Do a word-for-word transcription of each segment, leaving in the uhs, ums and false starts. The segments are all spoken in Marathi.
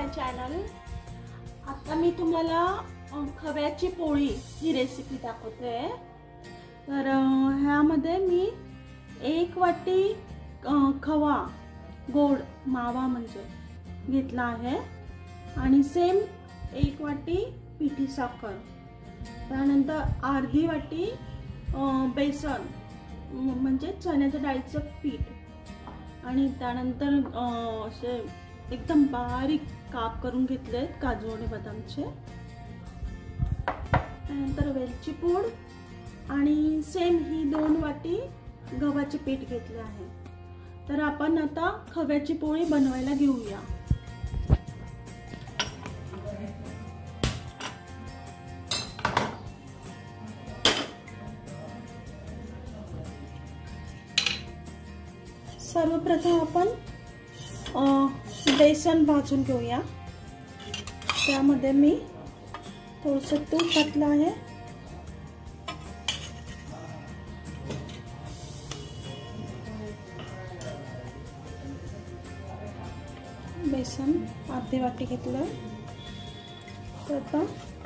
माय चॅनल। आता मी तुम्हाला खव्याची पोळी ही रेसिपी दाखवते। तर ह्यामध्ये मी एक वाटी खवा गोड मावा म्हणजे घेतला आहे आणि सेम एक वाटी पिठी साखर, त्यानंतर अर्धी वाटी बेसन म्हणजे चण्याच्या डाळीचं पीठ आणि त्यानंतर असे एकदम बारीक काप करून घेतलेत काजू आणि बदामचे, त्यानंतर वेलची पूड आणि सेम ही दोन वाटी गव्हाचे पीठ घेतले आहे। तर आपण आता खव्याची पोळी बनवायला घेऊया। सर्वप्रथम आपण बेसन भाजून घेऊया। त्यामध्ये मी थोडंसं तूप घातलं आहे, बेसन अर्धी वाटी घेतलं। तर आता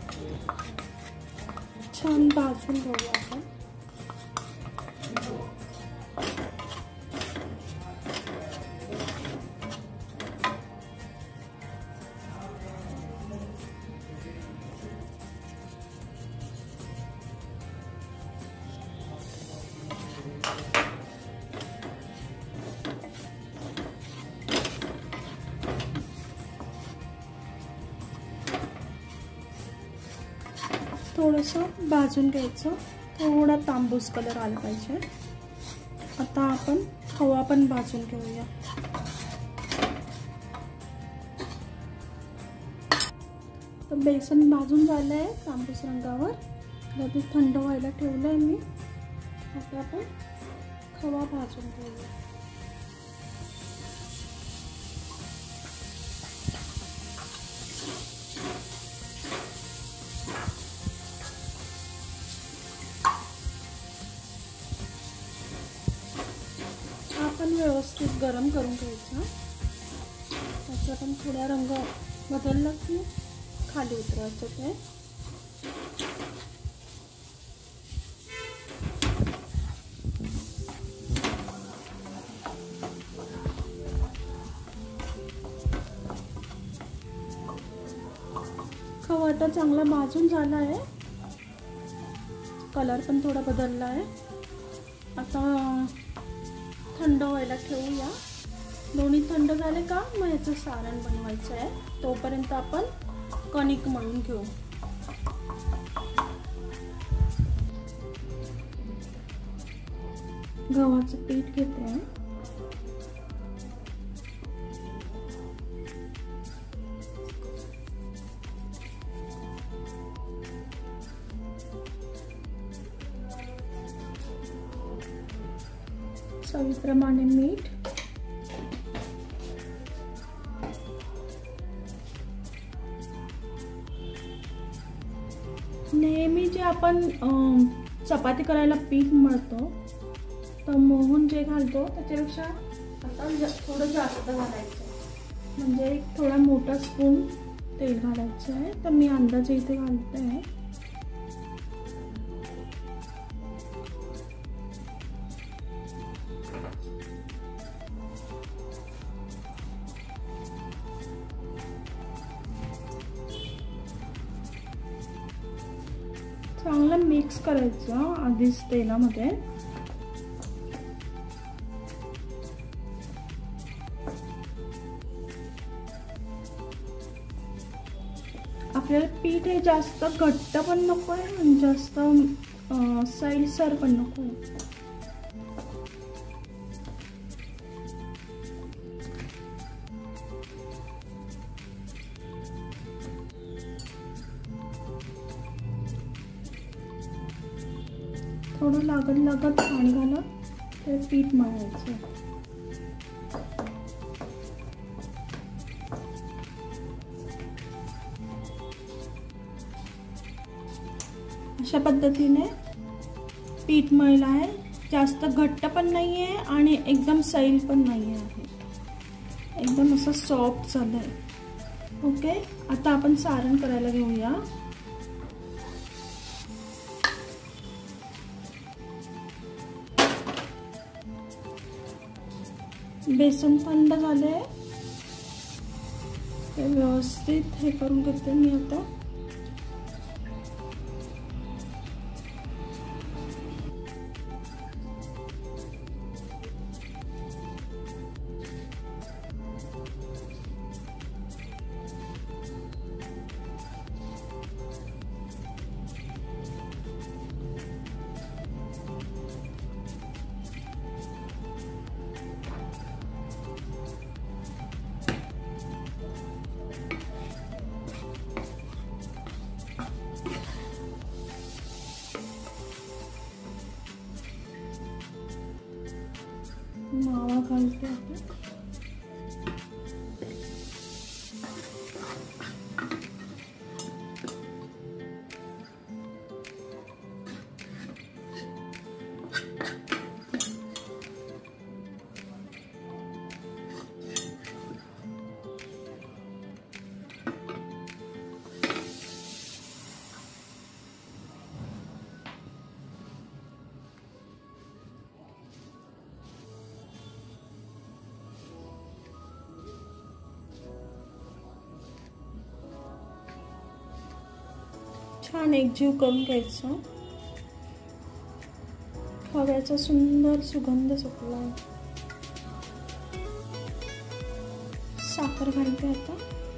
छान भाजून घेऊया आपण। थोडंसं भाजून घ्यायचं, थोडा तांबूस कलर आला पाहिजे। आता आपण खवा पण भाजून घेऊया। तर बेसन भाजून झालंय तांबूस रंगावर, तर ते थंड व्हायला ठेवलंय मी। आता आपण खवा भाजून घेऊया। आपण व्यवस्थित गरम करून घ्यायचं। त्याचा पण थोडा रंग बदलला की खाली उतरवायचं ते। खवा आता चांगला भाजून झाला आहे, कलर पण थोडा बदलला आहे। आता थंड व्हायला ठेवूया। दोन्ही थंड झाले का मग याचं सारण बनवायचं आहे। तोपर्यंत आपण कणिक मळून घेऊ। गव्हाचं पीठ घेते, चवीप्रमाणे मीठ, नेहमी जे आपण चपाती करायला पीठ मळतो तर मोहन जे घालतो त्याच्यापेक्षा आता थोडं जास्त घालायचं, म्हणजे एक थोडा मोठा स्पून तेल घालायचं आहे। तर मी अंदाजे इथे घालते आहे। चांगलं मिक्स करायचं आधीच तेलामध्ये। आपल्याला पीठ हे जास्त घट्ट पण नको आहे आणि जास्त सैलसर पण नको आहे। थोडं लागत लागत पाणी घालत ते पीठ मळायचं। अशा पद्धतीने पीठ मळलं आहे। जास्त घट्ट पण नाही आहे आणि एकदम सैल पण नाही आहे, एकदम असं सॉफ्ट झालंय। ओके, आता आपण सारण करायला घेऊया. बेसन थंड झाले, ते व्यवस्थित हे करून घेते मी आता. मावा घालते आपण. छान एकजीव करून घ्यायचं. खव्याचा सुंदर सुगंध सुटला. साखर घालते आता.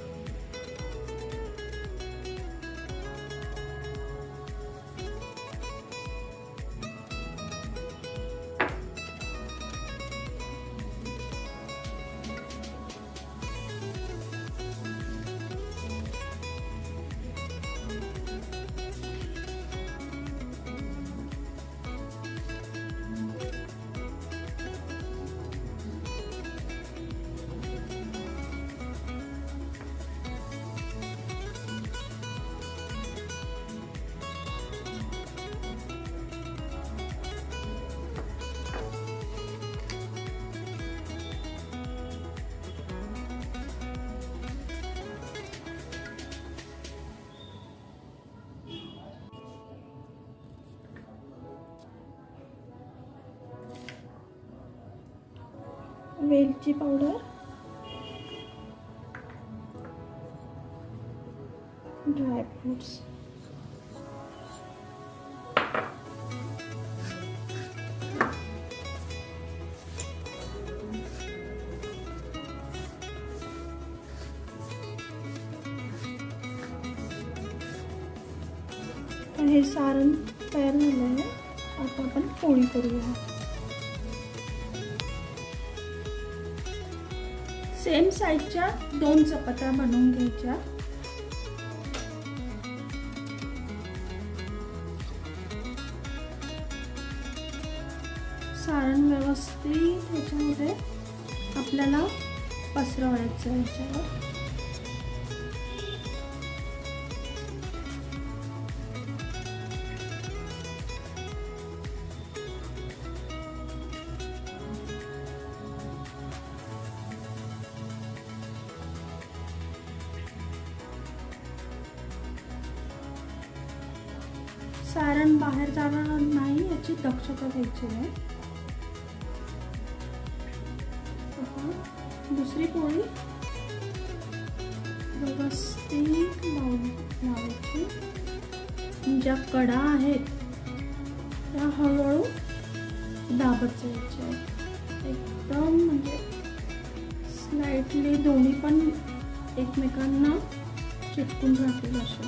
वेलची पावडर, ड्राय फ्रूट्स, हे सारण तयार झालं आहे. आता आपण पोळी करूया. सेम साईजच्या दोन चपात्या बनवून घ्यायच्या. सारण व्यवस्थित ह्याच्यामध्ये आपल्याला पसरवायचं आहे. ह्याच्यावर सारण बाहेर जाणार नाही याची दक्षता घ्यायची आहे. दुसरी पोळी व्यवस्थित लावायची. ज्या कडा आहेत त्या हळूहळू दाबत जायच्या. एकदम म्हणजे स्लाइटली दोन्ही पण एकमेकांना चिटकून राहतील अशा.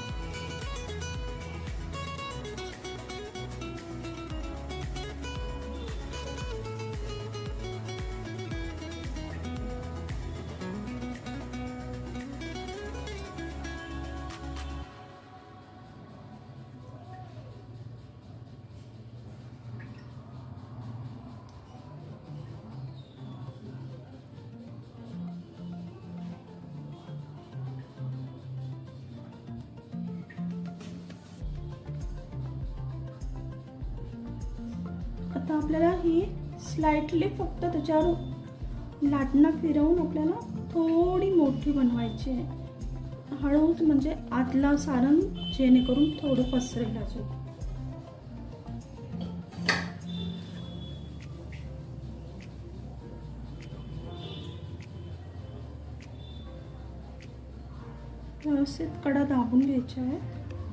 आता आपल्याला ही स्लाइटली फक्त त्याच्यावर लाटणं फिरवून आपल्याला थोडी मोठी बनवायची आहे. हळूच म्हणजे आतला सारण जेणेकरून थोडं पसरेल अजून. व्यवस्थित कडा दाबून घ्यायच्या आहेत.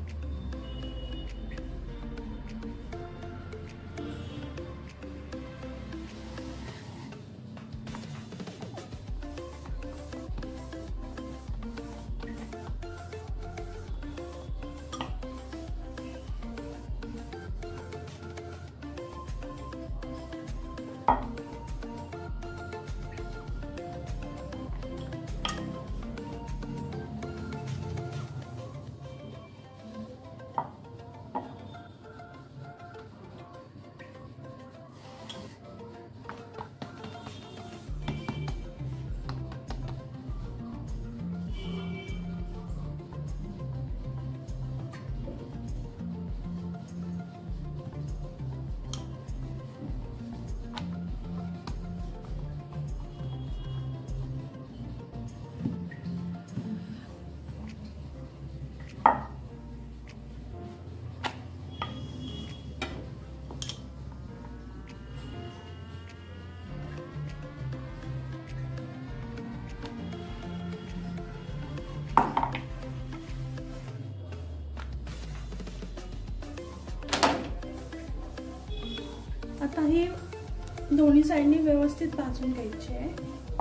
आता हे दोन्ही साइडनी व्यवस्थित भाजून घ्यायचे आहे.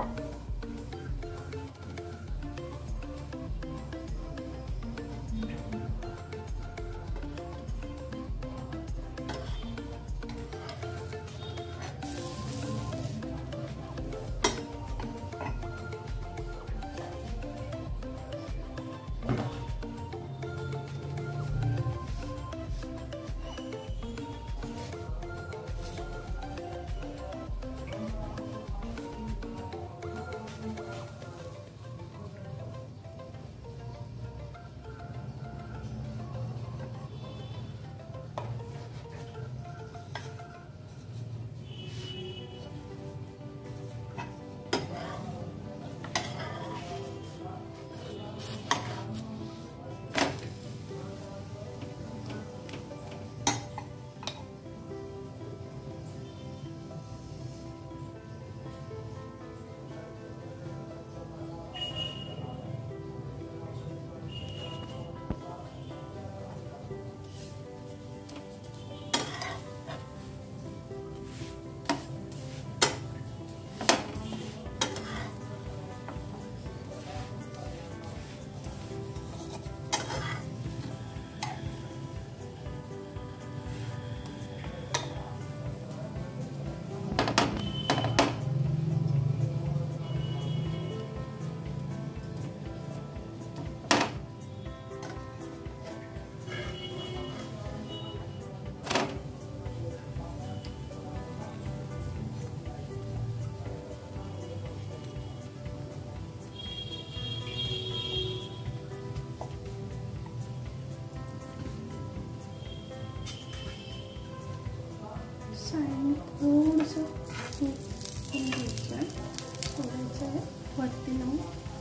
थोडंसं तूप घ्यायचं आहे, सोडायचं आहे वरती लावून.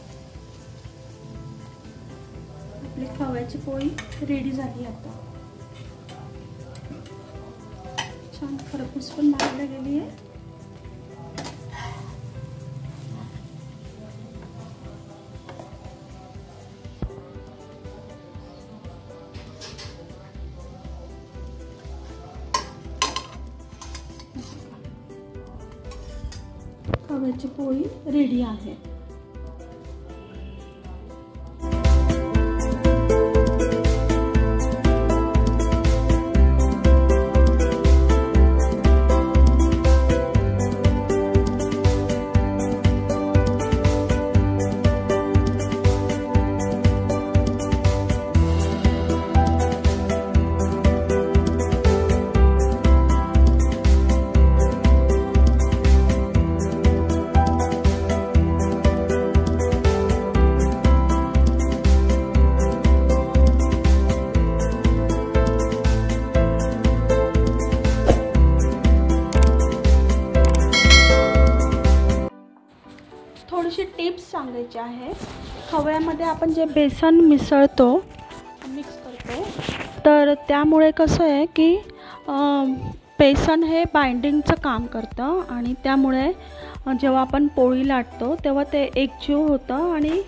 आपली खव्याची पोळी रेडी झाली. आता छान खरपूस पण भाजली गेली आहे. खव्याची पोळी रेडी आहे. थोडीशी टिप्स सांगायची आहे. खव्यामध्ये आपण जे बेसन मिसळतो, मिक्स करतो, तर त्यामुळे कसं आहे की बेसन हे बाइंडिंगचं काम करतं आणि त्यामुळे जेव्हा आपण पोळी लाटतो तेव्हा ते एकजीव होतं आणि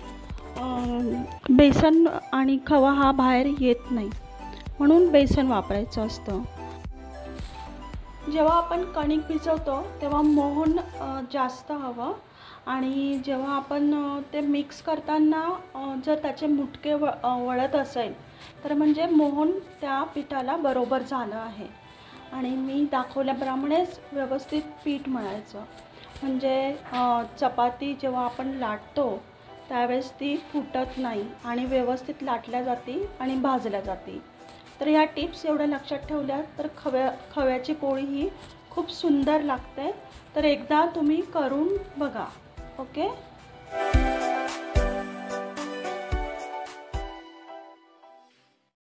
बेसन आणि खवा हा बाहेर येत नाही, म्हणून बेसन वापरायचं असतं. जेव्हा आपण कणिक भिजवतो तेव्हा मोहन जास्त हवं आणि जेव्हा आपण ते मिक्स करताना जर त्याचे मुटके व वळत असेल तर म्हणजे मोहन त्या पिठाला बरोबर झालं आहे. आणि मी दाखवल्याप्रमाणेच व्यवस्थित पीठ मळायचं, म्हणजे चपाती जेव्हा आपण लाटतो त्यावेळेस ती फुटत नाही आणि व्यवस्थित लाटल्या जाते आणि भाजल्या जाते. तर ह्या टिप्स एवढ्या लक्षात ठेवल्या तर खव्या खव्याची पोळी ही खूप सुंदर लागते. तर एकदा तुम्ही करून बघा. ओके.